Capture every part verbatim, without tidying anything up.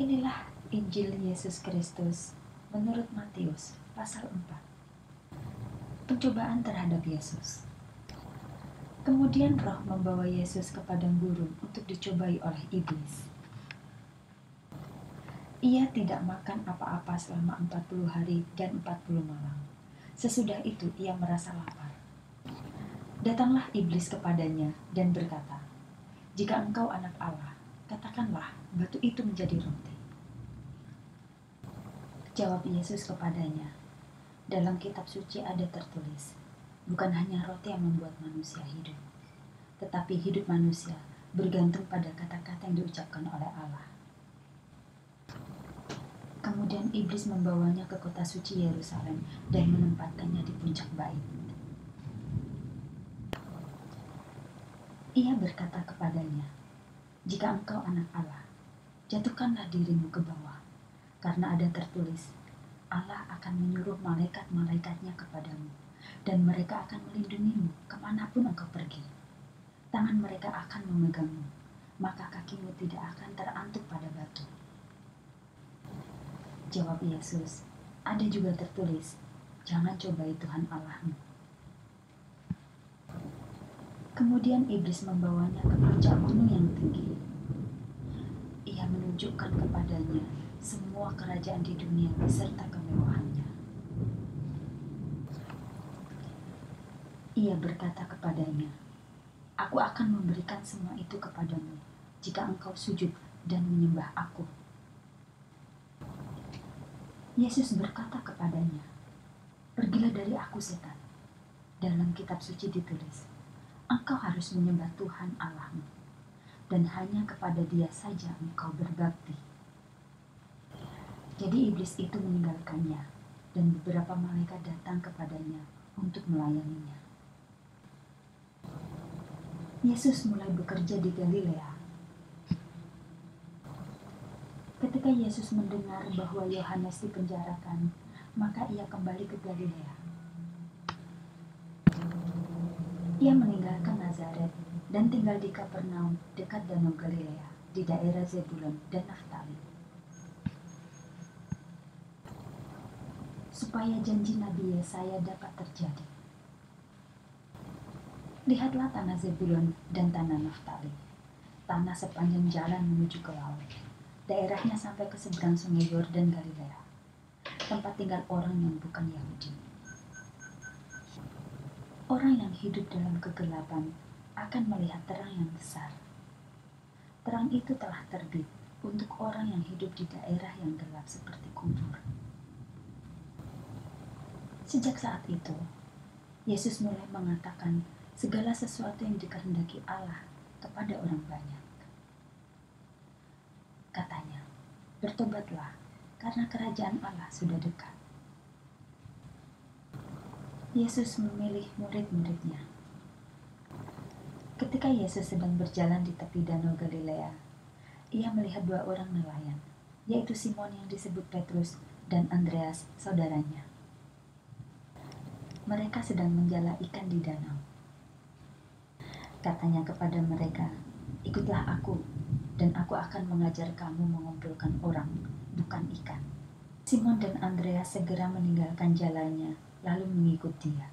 Inilah Injil Yesus Kristus menurut Matius pasal empat. Pencobaan terhadap Yesus. Kemudian Roh membawa Yesus ke padang gurun untuk dicobai oleh iblis. Ia tidak makan apa-apa selama empat puluh hari dan empat puluh malam. Sesudah itu ia merasa lapar. Datanglah iblis kepadanya dan berkata, "Jika engkau anak Allah, katakanlah batu itu menjadi roti." Jawab Yesus kepadanya, "Dalam kitab suci ada tertulis, bukan hanya roti yang membuat manusia hidup, tetapi hidup manusia bergantung pada kata-kata yang diucapkan oleh Allah." Kemudian iblis membawanya ke kota suci Yerusalem dan menempatkannya di puncak bait. Ia berkata kepadanya, "Jika engkau anak Allah, jatuhkanlah dirimu ke bawah, karena ada tertulis, Allah akan menyuruh malaikat-malaikatnya kepadamu, dan mereka akan melindungimu kemanapun engkau pergi. Tangan mereka akan memegangmu, maka kakimu tidak akan terantuk pada batu." Jawab Yesus, "Ada juga tertulis, jangan cobai Tuhan Allahmu." Kemudian iblis membawanya ke puncak gunung yang tinggi. Ia menunjukkan kepadanya semua kerajaan di dunia beserta kemewahannya. Ia berkata kepadanya, "Aku akan memberikan semua itu kepadamu jika engkau sujud dan menyembah aku." Yesus berkata kepadanya, "Pergilah dari aku, setan. Dalam kitab suci ditulis, engkau harus menyembah Tuhan Allahmu, dan hanya kepada Dia saja engkau berbakti." Jadi iblis itu meninggalkannya, dan beberapa malaikat datang kepadanya untuk melayaninya. Yesus mulai bekerja di Galilea. Ketika Yesus mendengar bahwa Yohanes dipenjarakan, maka ia kembali ke Galilea. Ia meninggalkan Nazaret dan tinggal di Kapernaum dekat Danau Galilea di daerah Zebulon dan Naftali, supaya janji Nabi Yesaya dapat terjadi. Lihatlah tanah Zebulon dan tanah Naftali, tanah sepanjang jalan menuju ke laut. Daerahnya sampai ke seberang sungai Yordan Galilea, tempat tinggal orang yang bukan Yahudi. Orang yang hidup dalam kegelapan akan melihat terang yang besar. Terang itu telah terbit untuk orang yang hidup di daerah yang gelap seperti kubur. Sejak saat itu, Yesus mulai mengatakan segala sesuatu yang dikehendaki Allah kepada orang banyak. Katanya, "Bertobatlah, karena kerajaan Allah sudah dekat." Yesus memilih murid-muridnya. Ketika Yesus sedang berjalan di tepi Danau Galilea, ia melihat dua orang nelayan, yaitu Simon yang disebut Petrus dan Andreas, saudaranya. Mereka sedang menjala ikan di danau. Katanya kepada mereka, "Ikutlah aku, dan aku akan mengajar kamu mengumpulkan orang, bukan ikan." Simon dan Andreas segera meninggalkan jalannya, lalu mengikut dia.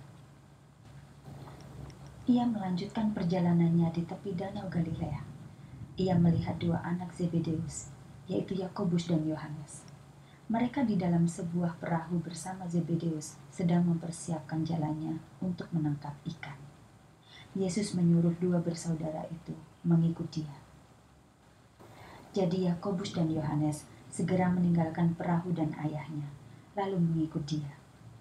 Ia melanjutkan perjalanannya di tepi Danau Galilea. Ia melihat dua anak Zebedeus, yaitu Yakobus dan Yohanes. Mereka di dalam sebuah perahu bersama Zebedeus sedang mempersiapkan jalannya untuk menangkap ikan. Yesus menyuruh dua bersaudara itu mengikut dia. Jadi Yakobus dan Yohanes segera meninggalkan perahu dan ayahnya, lalu mengikut dia.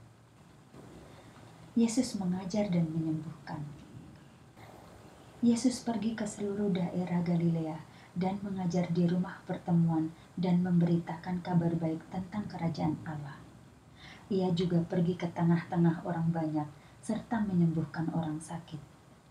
Yesus mengajar dan menyembuhkan. Yesus pergi ke seluruh daerah Galilea dan mengajar di rumah pertemuan dan memberitakan kabar baik tentang kerajaan Allah. Ia juga pergi ke tengah-tengah orang banyak serta menyembuhkan orang sakit.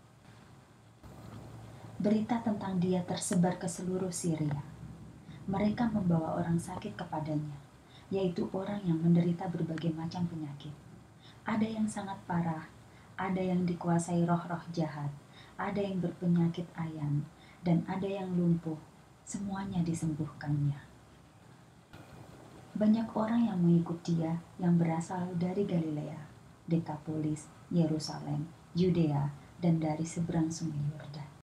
Berita tentang dia tersebar ke seluruh Syria. Mereka membawa orang sakit kepadanya, yaitu orang yang menderita berbagai macam penyakit. Ada yang sangat parah, ada yang dikuasai roh-roh jahat, ada yang berpenyakit ayan, dan ada yang lumpuh. Semuanya disembuhkannya. Banyak orang yang mengikut dia yang berasal dari Galilea, Dekapolis, Yerusalem, Yudea, dan dari seberang sungai Yordan.